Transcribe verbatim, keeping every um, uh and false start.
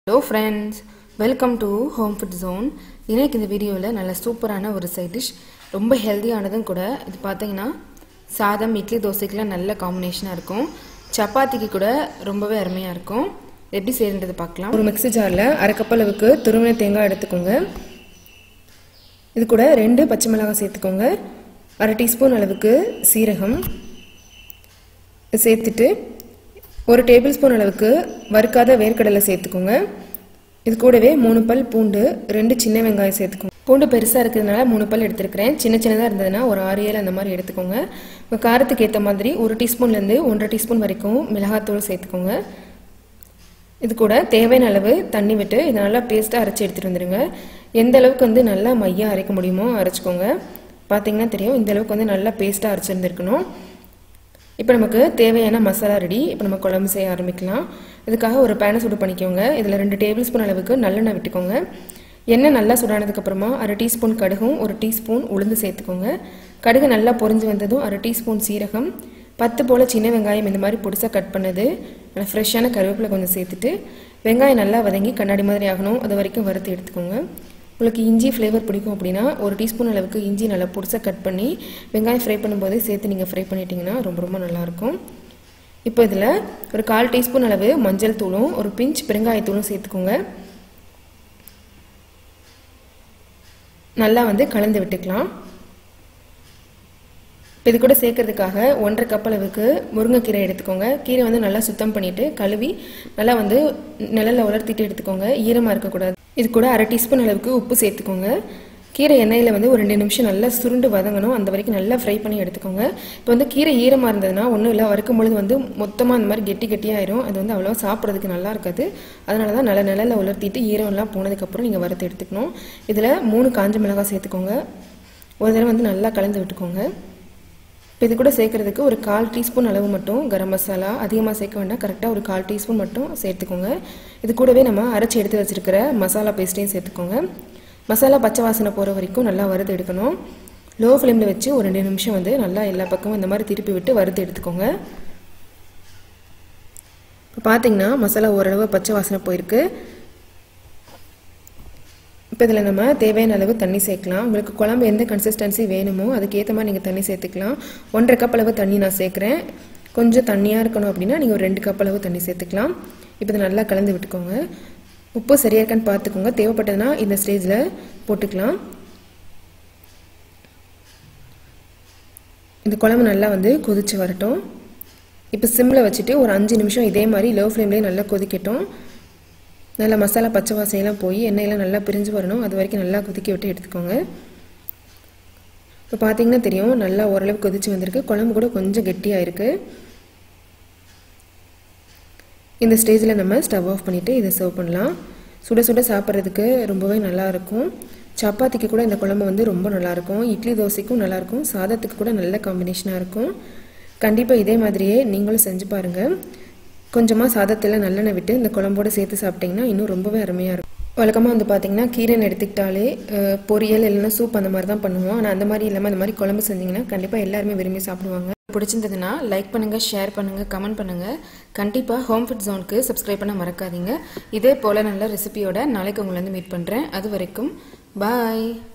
Hello friends, welcome to Home Food Zone. இன்னைக்கு இந்த வீடியோல நல்ல சூப்பரான ஒரு சைட் டிஷ், ரொம்ப ஹெல்தியானதும் கூட. இது பாத்தீங்கன்னா சாதம், இட்லி, தோசைக்குலாம் நல்ல காம்பினேஷனா இருக்கும். சப்பாத்திக்கு கூட ரொம்பவே அருமையா இருக்கும். எப்படி செய்யறதுன்னு பார்க்கலாம். ஒரு மிக்ஸி ஜார்ல அரை கப் அளவுக்கு துருவின தேங்காய் எடுத்துக்கோங்க. இது கூட ரெண்டு பச்சை மிளகாய் சேர்த்துக்கோங்க. அரை டீஸ்பூன் அளவுக்கு சீரகம் சேர்த்துட்டு ஒரு டேபிள் ஸ்பூன் அளவுக்கு வறுக்காத வேர்க்கடலை சேர்த்துக்கோங்க. இது கூடவே மூணு பல் பூண்டு, ரெண்டு சின்ன வெங்காயம் சேர்த்துக்கோங்க. பூண்டு பெருசாக இருக்கிறதுனால மூணு பல் எடுத்துருக்கிறேன். சின்ன சின்னதாக இருந்ததுன்னா ஒரு ஆறு ஏழு அந்த மாதிரி எடுத்துக்கோங்க. உங்கள் காரத்துக்கு ஏற்ற மாதிரி ஒரு டீஸ்பூன்லேருந்து ஒன்றரை டீஸ்பூன் வரைக்கும் மிளகாத்தூள் சேர்த்துக்கோங்க. இது கூட தேவையான அளவு தண்ணி விட்டு இதை நல்லா பேஸ்ட்டாக அரைச்சி எடுத்துகிட்டு வந்துடுங்க. எந்த அளவுக்கு வந்து நல்லா மையாக அரைக்க முடியுமோ அரைச்சிக்கோங்க. பார்த்தீங்கன்னா தெரியும், இந்த அளவுக்கு வந்து நல்லா பேஸ்ட்டாக அரைச்சிருந்துருக்கணும். இப்போ நமக்கு தேவையான மசாலா ரெடி. இப்போ நம்ம குழம்பு செய்ய ஆரம்பிக்கலாம். இதுக்காக ஒரு பேனை சூடு பண்ணிக்கோங்க. இதில் ரெண்டு டேபிள் ஸ்பூன் அளவுக்கு நல்லெண்ணெய் விட்டுக்கோங்க. எண்ணெய் நல்லா சூடானதுக்கப்புறமா அரை டீஸ்பூன் கடுகும் ஒரு டீஸ்பூன் உளுந்து சேர்த்துக்கோங்க. கடுகு நல்லா பொரிஞ்சு வந்ததும் அரை டீஸ்பூன் சீரகம், பத்து போல் சின்ன வெங்காயம் இந்த மாதிரி பொடிசாக கட் பண்ணது, நல்லா ஃப்ரெஷ்ஷான கருவேப்பிலை கொஞ்சம் சேர்த்துட்டு வெங்காயம் நல்லா வதங்கி கண்ணாடி மாதிரி ஆகணும், அது வரைக்கும் வறுத்து எடுத்துக்கோங்க. உங்களுக்கு இஞ்சி ஃப்ளேவர் பிடிக்கும் அப்படின்னா ஒரு டீஸ்பூன் அளவுக்கு இஞ்சி நல்லா பொடிசாக கட் பண்ணி வெங்காயம் ஃப்ரை பண்ணும்போது சேர்த்து நீங்கள் ஃப்ரை பண்ணிட்டீங்கன்னா ரொம்ப ரொம்ப நல்லாயிருக்கும். இப்போ இதில் ஒரு கால் டீஸ்பூன் அளவு மஞ்சள் தூளும் ஒரு பிஞ்ச் பெருங்காயத்தூளும் சேர்த்துக்கோங்க. நல்லா வந்து கலந்து விட்டுக்கலாம். இப்போ இது கூட சேர்க்கறதுக்காக ஒன்றரை கப் அளவுக்கு முருங்கைக்கீரை எடுத்துக்கோங்க. கீரை வந்து நல்லா சுத்தம் பண்ணிவிட்டு கழுவி நல்லா வந்து நிழலில் உலர்த்திட்டு எடுத்துக்கோங்க. ஈரமாக இருக்கக்கூடாது. இது கூட அரை டீஸ்பூன் அளவுக்கு உப்பு சேர்த்துக்கோங்க. கீரை எண்ணெயில் வந்து ஒரு ரெண்டு நிமிஷம் நல்லா சுருண்டு வதங்கணும், அந்த வரைக்கும் நல்லா ஃப்ரை பண்ணி எடுத்துக்கோங்க. இப்போ வந்து கீரை ஈரமாக இருந்ததுன்னா ஒன்றும் இல்லை, வறுக்கும் பொழுது வந்து மொத்தமாக அந்த மாதிரி கெட்டி கெட்டியாயிரும். அது வந்து அவ்வளோவா சாப்பிட்றதுக்கு நல்லா இருக்காது. அதனால தான் நல்ல நிழலில் உலர்த்திட்டு ஈரம்லாம் போனதுக்கப்புறம் நீங்கள் வறுத்து எடுத்துக்கணும். இதில் மூணு காஞ்ச மிளகாய் சேர்த்துக்கோங்க. ஒரு தடவை வந்து நல்லா கலந்து விட்டுக்கோங்க. இப்போ இது கூட சேர்க்குறதுக்கு ஒரு கால் டீஸ்பூன் அளவு மட்டும் கரம் மசாலா, அதிகமாக சேர்க்க வேண்டாம், கரெக்டாக ஒரு கால் டீஸ்பூன் மட்டும் சேர்த்துக்கோங்க. இது கூடவே நம்ம அரைச்சி எடுத்து வச்சுருக்கிற மசாலா பேஸ்ட்டையும் சேர்த்துக்கோங்க. மசாலா பச்சை வாசனை போகிற வரைக்கும் நல்லா வறுத்து எடுக்கணும். லோ ஃப்ளேமில் வச்சு ஒரு ரெண்டு நிமிஷம் வந்து நல்லா எல்லா பக்கமும் இந்த மாதிரி திருப்பி விட்டு வறுத்து எடுத்துக்கோங்க. இப்போ பார்த்தீங்கன்னா மசாலா ஓரளவு பச்சை வாசனை போயிருக்கு. இப்போ இதில் நம்ம தேவையான அளவு தண்ணி சேர்க்கலாம். உங்களுக்கு குழம்பு எந்த கன்சிஸ்டன்சி வேணுமோ அதுக்கேற்ற மாதிரி நீங்கள் தண்ணி சேர்த்துக்கலாம். ஒன்றரை கப் அளவு தண்ணி நான் சேர்க்குறேன். கொஞ்சம் தண்ணியாக இருக்கணும் அப்படின்னா நீங்கள் ஒரு ரெண்டு கப் அளவு தண்ணி சேர்த்துக்கலாம். இப்போ இதை நல்லா கலந்து விட்டுக்கோங்க. உப்பு சரியாக இருக்கான்னு பார்த்துக்கோங்க. தேவைப்பட்டதுன்னா இந்த ஸ்டேஜில் போட்டுக்கலாம். இந்த குழம்பு நல்லா வந்து கொதிச்சு வரட்டும். இப்போ சிம்மில் வச்சுட்டு ஒரு அஞ்சு நிமிஷம் இதே மாதிரி லோ ஃப்ளேம்லேயே நல்லா கொதிக்கட்டும். நல்லா மசாலா பச்சை வாசனையெல்லாம் போய் எண்ணெயெல்லாம் நல்லா பிரிஞ்சு வரணும், அது வரைக்கும் நல்லா கொதிக்க விட்டு எடுத்துக்கோங்க. இப்போ பார்த்தீங்கன்னா தெரியும், நல்லா ஓரளவு கொதிச்சு வந்திருக்கு. குழம்பு கூட கொஞ்சம் கெட்டியாக இருக்குது. இந்த ஸ்டேஜில் நம்ம ஸ்டவ் ஆஃப் பண்ணிவிட்டு இதை சர்வ் பண்ணலாம். சுட சுட சாப்பிட்றதுக்கு ரொம்பவே நல்லாயிருக்கும். சப்பாத்திக்கு கூட இந்த குழம்பு வந்து ரொம்ப நல்லாயிருக்கும். இட்லி தோசைக்கும் நல்லாயிருக்கும். சாதத்துக்கு கூட நல்ல காம்பினேஷனாக இருக்கும். கண்டிப்பாக இதே மாதிரியே நீங்களும் செஞ்சு பாருங்கள். கொஞ்சமாக சாதத்தில் நல்லெண்ணெய் விட்டு இந்த குழம்போடு சேர்த்து சாப்பிட்டிங்கன்னா இன்னும் ரொம்பவே அருமையாக இருக்கும். வழக்கமாக வந்து பார்த்திங்கன்னா கீரைன்னு எடுத்துக்கிட்டாலே பொரியல் இல்லைன்னா சூப் அந்த மாதிரி தான் பண்ணுவோம். ஆனால் அந்த மாதிரி இல்லாமல் அந்த மாதிரி குழம்பு செஞ்சிங்கன்னா கண்டிப்பாக எல்லாருமே விரும்பி சாப்பிடுவாங்க. பிடிச்சிருந்ததுன்னா லைக் பண்ணுங்கள், ஷேர் பண்ணுங்கள், கமெண்ட் பண்ணுங்கள். கண்டிப்பாக ஹோம் ஃபுட் ஜோனுக்கு சப்ஸ்கிரைப் பண்ண மறக்காதீங்க. இதே போல் நல்ல ரெசிபியோட நாளைக்கு உங்களை வந்து மீட் பண்ணுறேன். அது வரைக்கும் பாய்.